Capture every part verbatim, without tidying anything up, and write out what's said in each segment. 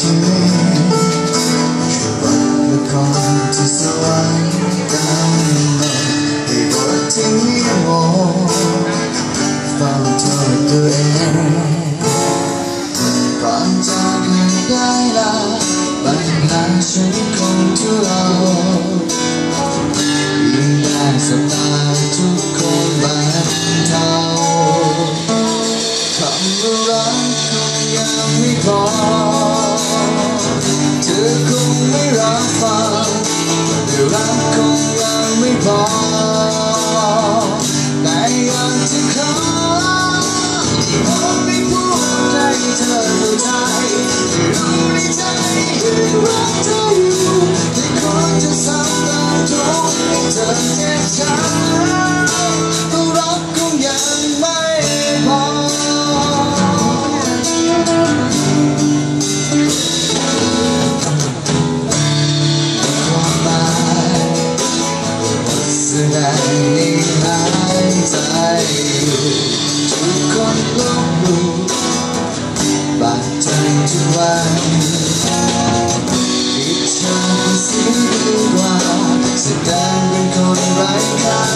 ชีวิตคือบทละครที่สวรรค์กำหนดให้บทที่มีโมเฝ้าโทษตัวเองก่อนจากกันได้ลาบังลาฉันคงทุเรายิ่งได้สบตาทุกคนบรรเทาคำว่ารักคงยังไม่พอเธอคงไม่รับฟังแต่รักคงยังไม่พอแต่อยากจะขอที่ผมไม่พูดให้เธอเข้าใจให้รู้ในใจยังรักเธออยู่แต่คนจะซ้ำเติมทุกข์ให้เธอเจ็บช้ำเพราะรักคงยังไม่พอแสดงในหายใจทุกคนลบหลู่บาดใจทุกวันปิดฉากเป็นเสียดีกว่าแสดงเป็นคนไร้ค่า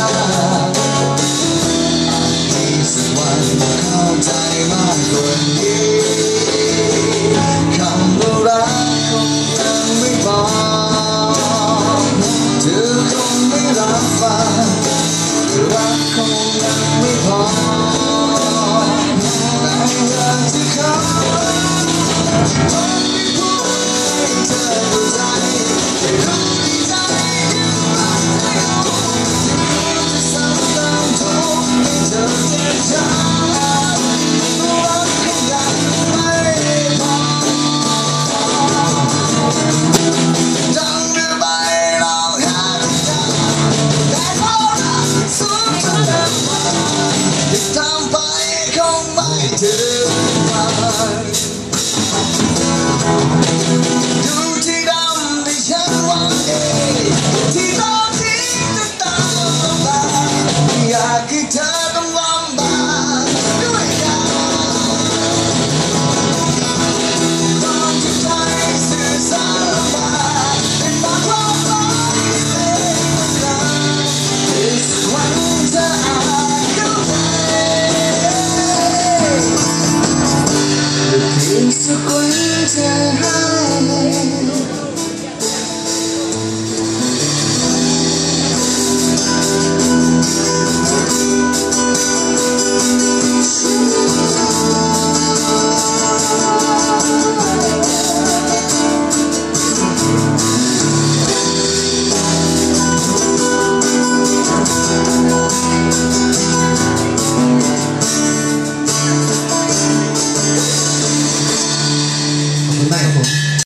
อาจมีสักวันเข้าใจมากกว่านี้คำว่ารักคงยังไม่พอเธอคงไม่รับฟังรักคงยังไม่พอแต่อยากจะขอไม่พูดให้เธอเข้าใจให้รู้ในใจยังรักเธออยู่จะซ้ำเติมทุกข์ให้เธอเจ็บช้ำรักคงยังไม่พอจังหรือไม่ร้องไห้แต่เพราะรักสุดเธอที่ทำไปคงไม่ถึงวันดูที่ดำที่ฉันหวังเองที่ต้องทิ้งจะตามลำบากอยากให้เธอต้องลำบากด้วยกันความที่ใจสื่อสารลำบากเป็นบางความรักที่เองมันรักที่สักวันเธออาจเข้าใจเพียงสักวันเธอให้